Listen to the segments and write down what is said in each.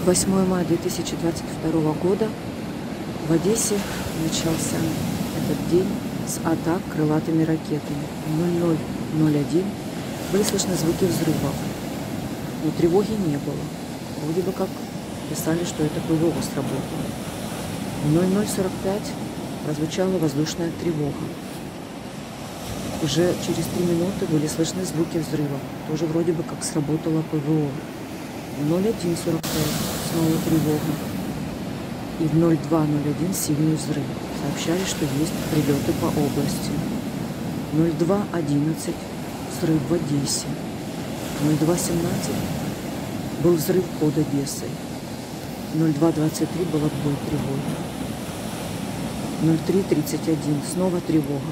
8 мая 2022 года в Одессе начался этот день с атак крылатыми ракетами. В 00:01 были слышны звуки взрывов, но тревоги не было. Вроде бы как писали, что это ПВО сработало. В 00:45 прозвучала воздушная тревога. Уже через 3 минуты были слышны звуки взрыва. Тоже вроде бы как сработало ПВО. В 01:45 снова тревога. И в 02:01 сильный взрыв. Сообщали, что есть прилеты по области. 02:11 взрыв в Одессе. 02:17 был взрыв под Одессой. 02:23 был отбой тревоги. 03:31 снова тревога.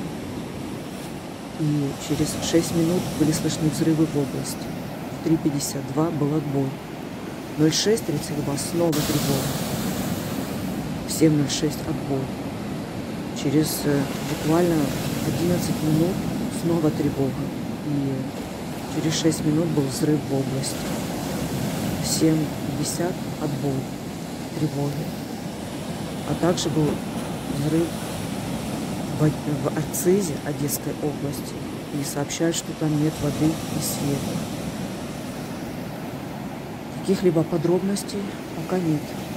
И через 6 минут были слышны взрывы в области. В 3:52 был отбой. 06:32 снова тревога. В 7:06 отбой. Через буквально 11 минут снова тревога. И через 6 минут был взрыв в области. В 7:50 отбой тревоги. А также был взрыв в Арцизе, Одесской области, и сообщают, что там нет воды и света. Каких-либо подробностей пока нет.